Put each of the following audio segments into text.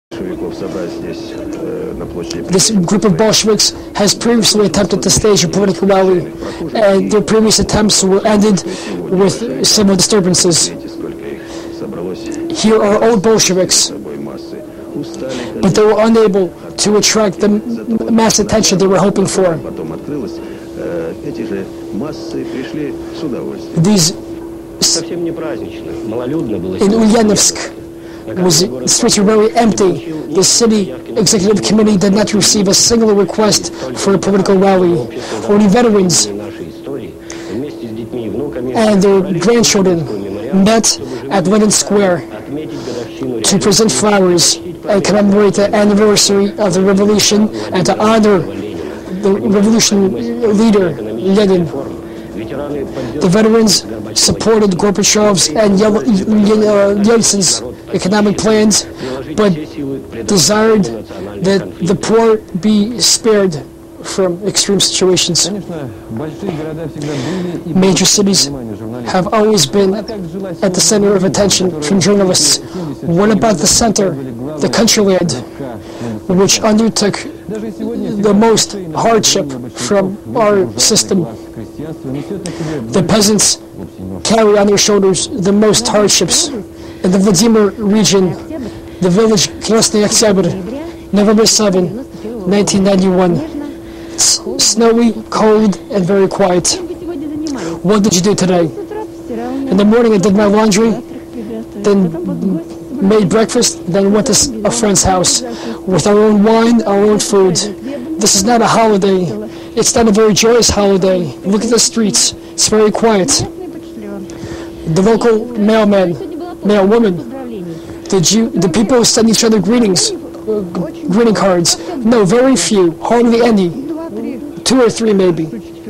This group of Bolsheviks has previously attempted to stage a political rally, and their previous attempts were ended with civil disturbances. Here are old Bolsheviks, but they were unable to attract the mass attention they were hoping for. These in Ulyanovsk, the streets were very empty. The city executive committee did not receive a single request for a political rally. Only veterans and their grandchildren met at Lenin Square to present flowers and commemorate the anniversary of the revolution and to honor the revolution leader, Lenin. The veterans supported Gorbachev's and Yeltsin's economic plans, but desired that the poor be spared from extreme situations. Major cities have always been at the center of attention from journalists. What about the center, the countryland, which undertook the most hardship from our system? The peasants carry on their shoulders the most hardships. In the Vladimir region, the village Krasny Oktyabr, November 7, 1991. Snowy, cold, and very quiet. What did you do today? In the morning I did my laundry, then made breakfast, then went to a friend's house with our own wine, our own food. This is not a holiday. It's not a very joyous holiday. Look at the streets. It's very quiet. The local mailman, mailwoman, the people send each other greeting cards. No, very few, hardly any. 2 or 3 maybe.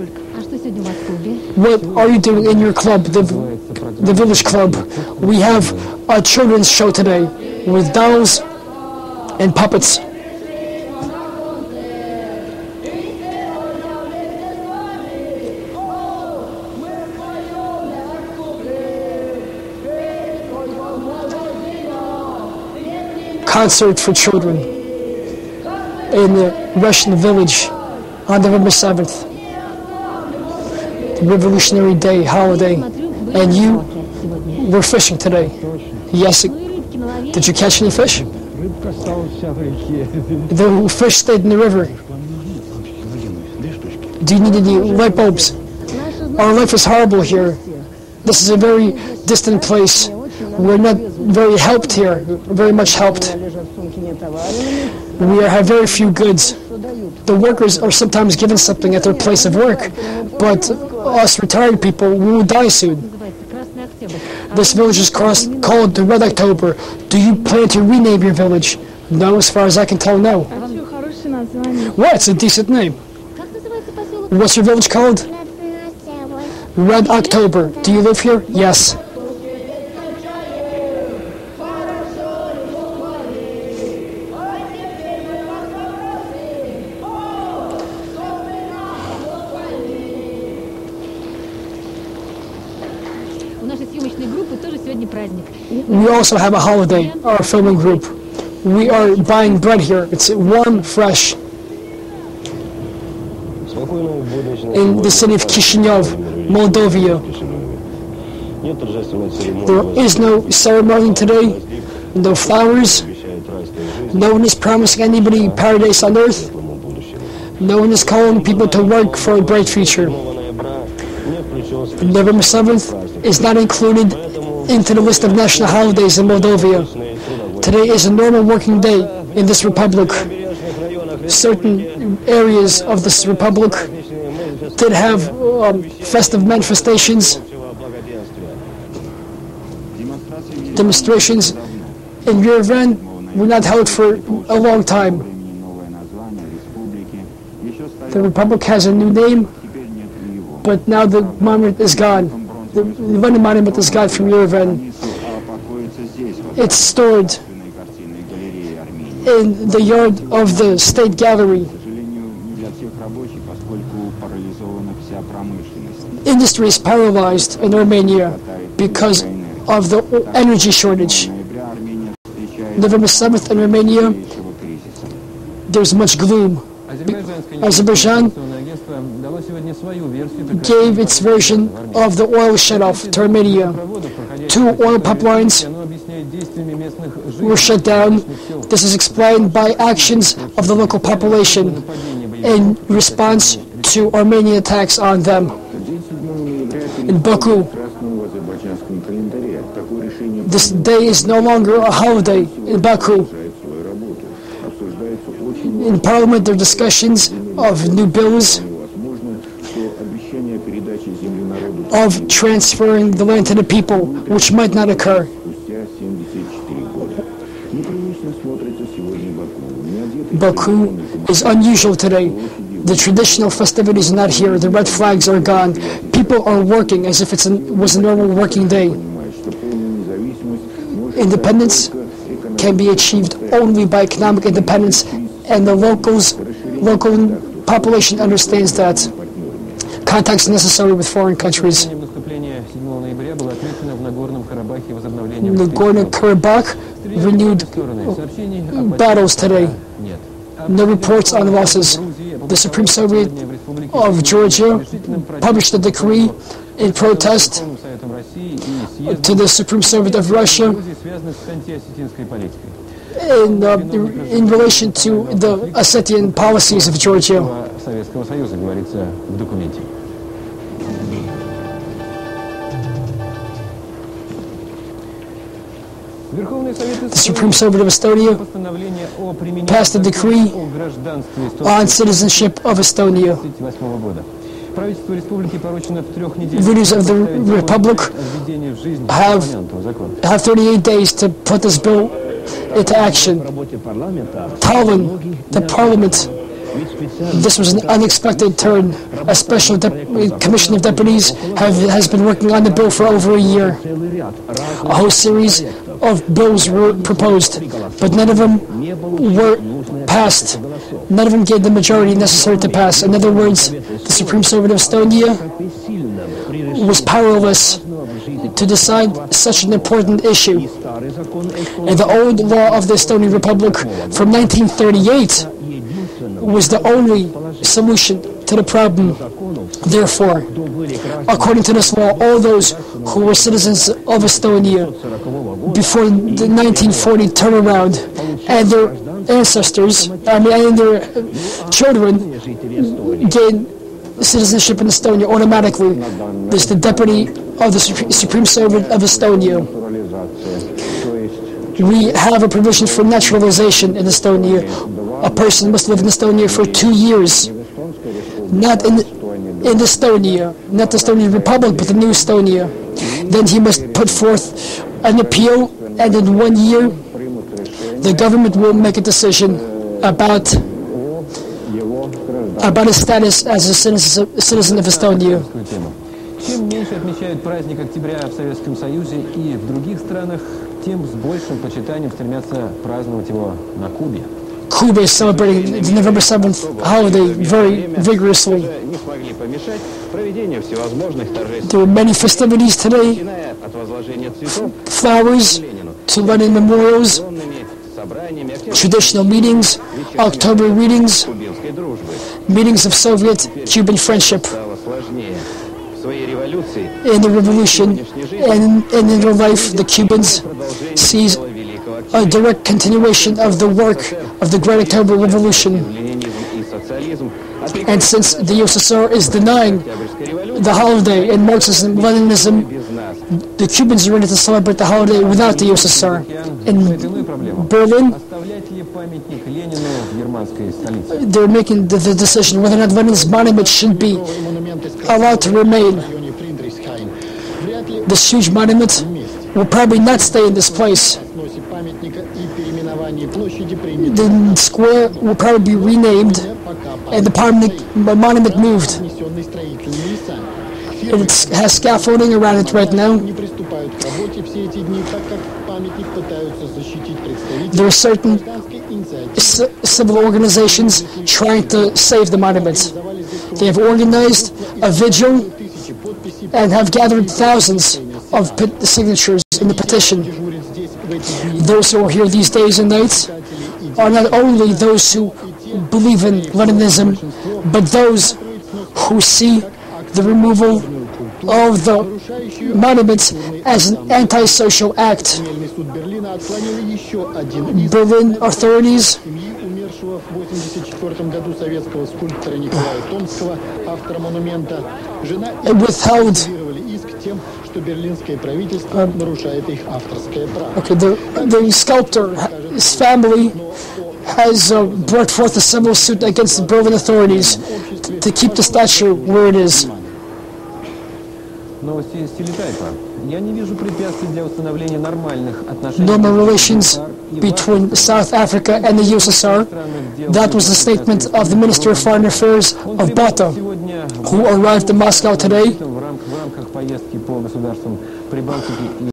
What are you doing in your club, the village club? We have a children's show today with dolls and puppets. Concert for children in the Russian village on November 7th. The Revolutionary Day holiday. And you were fishing today. Yes. Did you catch any fish? The fish stayed in the river. Do you need any light bulbs? Our life is horrible here. This is a very distant place. We're not very helped here, very much helped. We have very few goods. The workers are sometimes given something at their place of work, but us retired people, we will die soon. This village is called the Red October. Do you plan to rename your village? No, as far as I can tell, no. Well, it's a decent name. What's your village called? Red October. Do you live here? Yes. We also have a holiday, our filming group. We are buying bread here. It's warm, fresh. In the city of Kishinev, Moldova. There is no ceremony today, no flowers. No one is promising anybody paradise on earth. No one is calling people to work for a bright future. November 7th is not included into the list of national holidays in Moldova. Today is a normal working day in this republic. Certain areas of this republic did have festive manifestations, demonstrations. In Yerevan were not held for a long time. The republic has a new name, but now the monument is gone. The Lenin monument is gone from Yerevan. It's stored in the yard of the State Gallery. Industry is paralyzed in Armenia because of the energy shortage. November 7th in Romania, there's much gloom. Azerbaijan gave its version of the oil shutoff to Armenia. 2 oil pipelines were shut down. This is explained by actions of the local population in response to Armenian attacks on them. In Baku, this day is no longer a holiday in Baku. In Parliament, there are discussions of new bills of transferring the land to the people, which might not occur. Baku is unusual today. The traditional festivities are not here. The red flags are gone. People are working as if it was a normal working day. Independence can be achieved only by economic independence, and the local population understands that. Contacts are necessary with foreign countries. Nagorno-Karabakh renewed battles today. No reports on losses. The Supreme Soviet of Georgia published a decree in protest to the Supreme Soviet of Russia in relation to the Ossetian policies of Georgia. The Supreme Soviet of Estonia passed a decree on citizenship of Estonia. Leaders of the Republic have 38 days to put this bill into action. Tallinn, the Parliament, this was an unexpected turn. A special commission of deputies has been working on the bill for over a year. A whole series of bills were proposed, but none of them were passed. None of them gave the majority necessary to pass. In other words, the Supreme Soviet of Estonia was powerless to decide such an important issue. And the old law of the Estonian Republic from 1938 was the only solution to the problem. Therefore, according to this law, all those who were citizens of Estonia before the 1940 turnaround and their ancestors, and their children gained citizenship in Estonia automatically. This is the deputy of the Supreme Soviet of Estonia. We have a provision for naturalization in Estonia. A person must live in Estonia for 2 years. Not in Estonia, not the Estonian Republic, but the new Estonia. Then he must put forth an appeal, and in 1 year, the government will make a decision about his status as a citizen of Estonia. Чем меньше отмечают праздник октября в Советском Союзе и в других странах, тем с большим почитанием стремятся праздновать его на Кубе. Cuba is celebrating the November 7th holiday very vigorously. There were many festivities today, flowers to Lenin memorials, traditional meetings, October readings, meetings of Soviet-Cuban friendship. In the revolution and in their life, the Cubans sees a direct continuation of the work of the Great October Revolution. And since the USSR is denying the holiday in Marxism, Leninism, the Cubans are ready to celebrate the holiday without the USSR. In Berlin, they're making the decision whether or not Lenin's monument should be allowed to remain. This huge monument will probably not stay in this place. The square will probably be renamed and the monument moved. It has scaffolding around it right now. There are certain civil organizations trying to save the monument. They have organized a vigil and have gathered thousands of signatures in the petition. Those who are here these days and nights are not only those who believe in Leninism, but those who see the removal of the monuments as an antisocial act. Berlin authorities withheld. The sculptor, his family, has brought forth a civil suit against the Berlin authorities to keep the statue where it is. Normal relations between South Africa and the USSR. That was the statement of the Minister of Foreign Affairs of Bata, who arrived in Moscow today.